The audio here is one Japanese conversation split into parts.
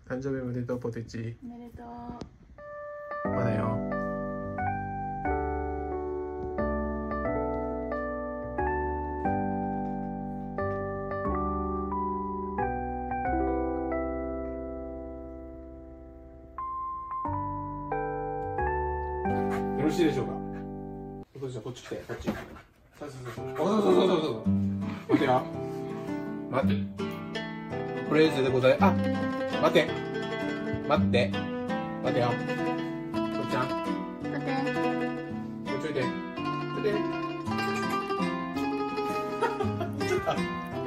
誕生日おめでとうポテチ。 おめでとう。 まだよ。よろしいでしょうか。ポテチはこっち来て、こっち。そう。待てよ。待って。プレイズでございます。あ、待て。待ってよ。こっちゃん。 待って。 こっちおいで。こっち。ちょっと。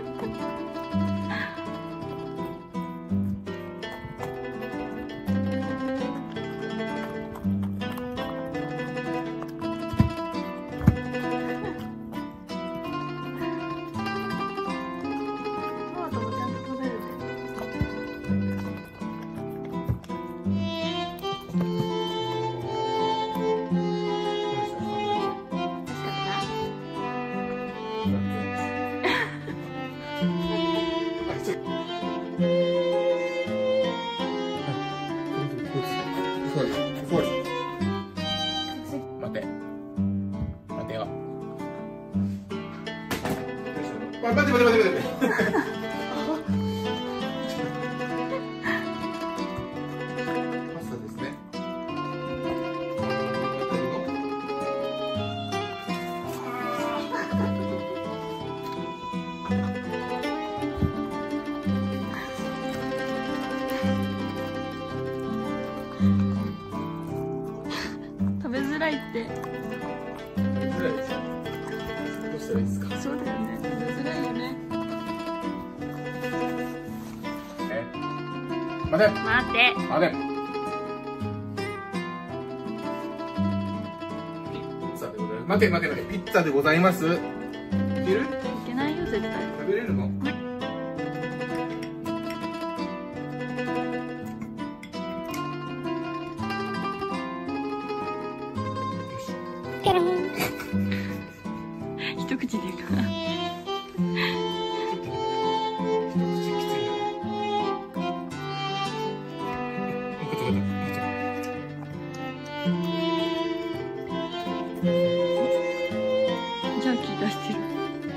待て。パスタですね。 食べづらいって。 食べづらいです。どうしたらいいですか。 そうだよね。食べづらいよね。 待て。待て。ピッツァでございます。いける？ いけないよ絶対。 食べれるの？ 一口でいいかな。ジャーキー出してる。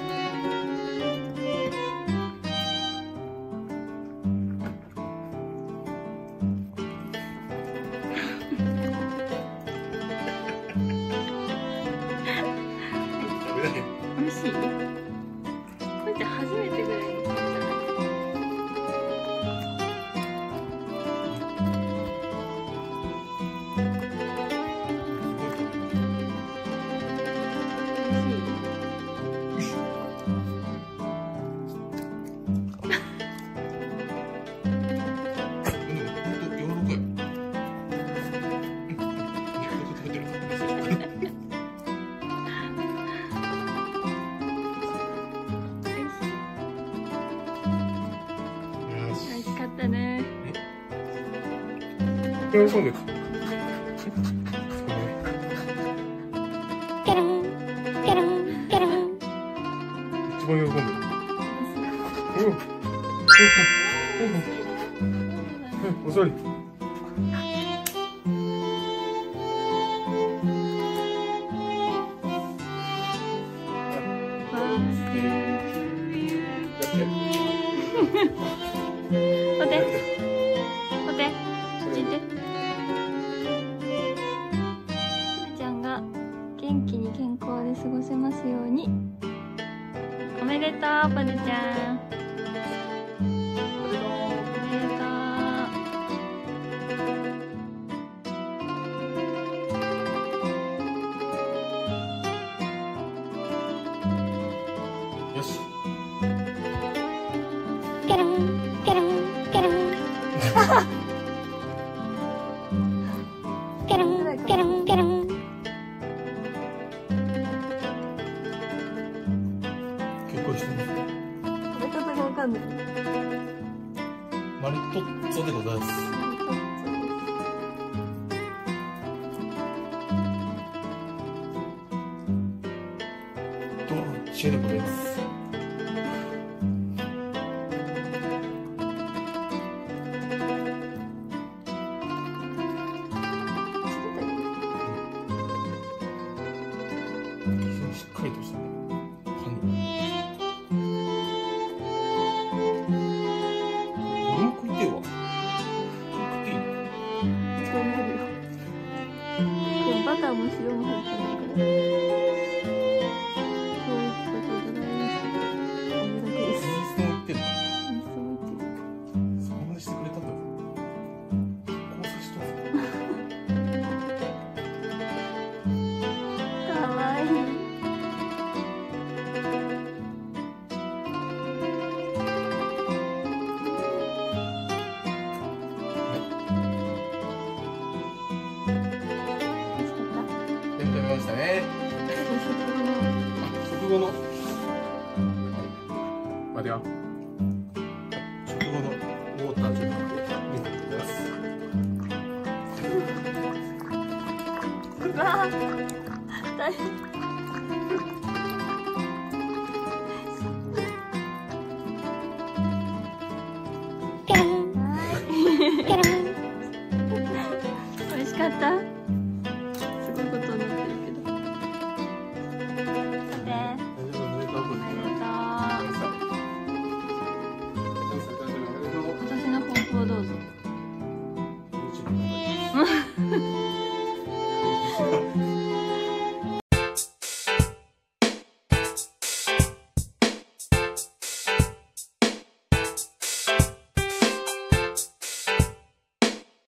美味しい？これって初めてぐらいの感じじゃない？ね。 喜んでた。一番喜んでる。お座り。 元気に健康で過ごせますように。おめでとう、ポテちゃん。おめでとう。 よし。 ケルンケルンケルン。ケルンケルンケルン。 結構してます。 食べ方がわかんない。 マリトッツォでございます。ドルチェでございます。 後の待てよ、直後のウォーターじゃなくて水に出す。 うわー大変。